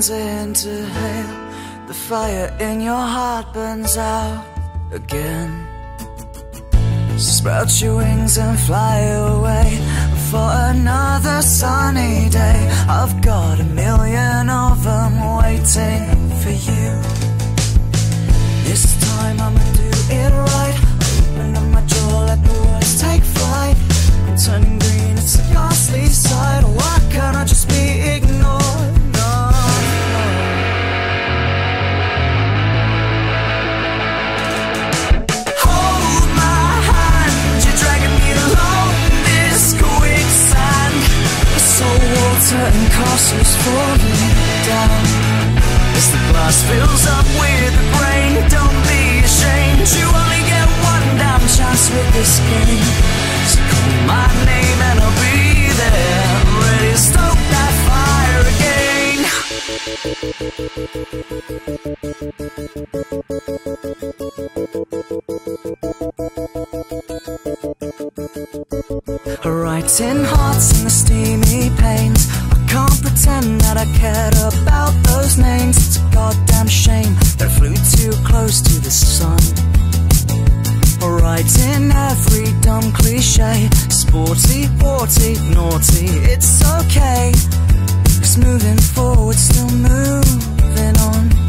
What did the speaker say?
turns into hail. The fire in your heart burns out again. Sprout your wings and fly away for another sunny day. I've got a million of them waiting for you. This time I'ma do it right. Open up my jaw, let the words take flight. I'm turning green, it's a ghastly sight. Why can't I just be ignored? No, no. Hold my hand, you're dragging me along this quicksand. Salt water and castles falling down. As the glass fills up with the rain, don't be ashamed. You only get one damn chance with this game. So call my name and I'll be there, ready to stoke that fire again. Writing hearts in the steamy pains. I can't pretend that I cared about those names. It's a goddamn shame that I flew too close to the sun. Writing every dumb cliche. Sporty, sporty, naughty, it's okay. 'Cause moving forward, still moving on.